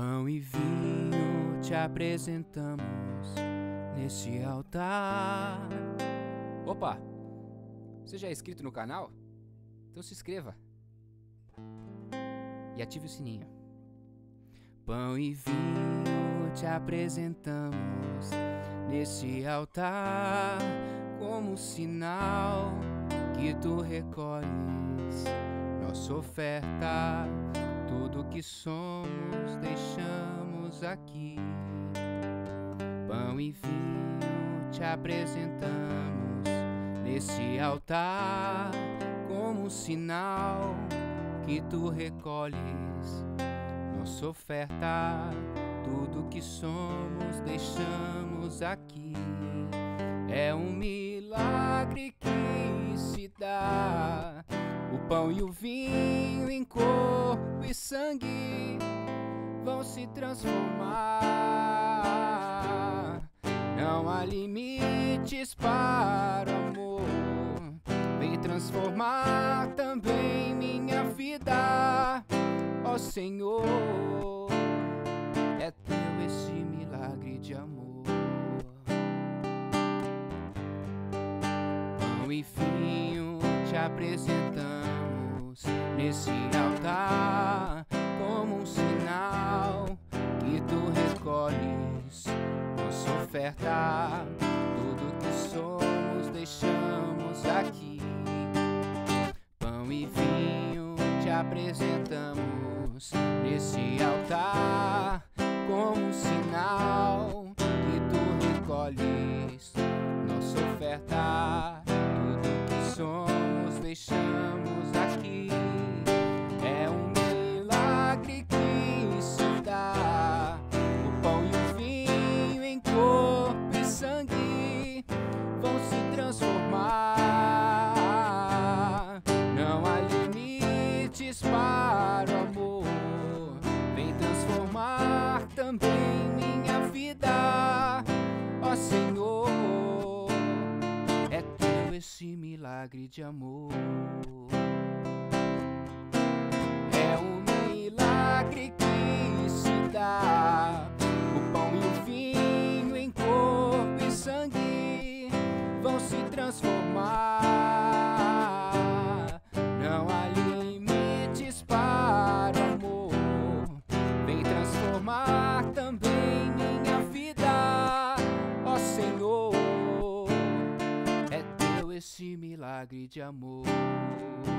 Pão e vinho te apresentamos nesse altar. Opa! Você já é inscrito no canal? Então se inscreva e ative o sininho. Pão e vinho te apresentamos nesse altar, como sinal que tu recolhes nossa oferta. Tudo que somos deixamos aqui. Pão e vinho te apresentamos nesse altar, como sinal que tu recolhes nossa oferta. Tudo que somos deixamos aqui. É um milagre que se dá. O pão e o vinho em corpo e sangue vão se transformar. Não há limites para o amor. Vem transformar também minha vida, ó Senhor. É teu esse milagre de amor. Pão e vinho te apresentamos nesse altar, como um sinal que tu recolhes nossa oferta. Tudo que somos deixamos aqui. Pão e vinho te apresentamos nesse altar, como um sinal que tu recolhes nossa oferta. Tudo que somos deixamos aqui. É um milagre que se dá. O pão e o vinho em corpo e sangue vão se transformar. Não há limites para o amor. Vem transformar também minha vida, ó Senhor. É teu esse milagre de amor. É um milagre que se dá. O pão e o vinho em corpo e sangue vão se transformar. Não há limites para o amor. Vem transformar também minha vida, ó Senhor. É teu esse milagre de amor.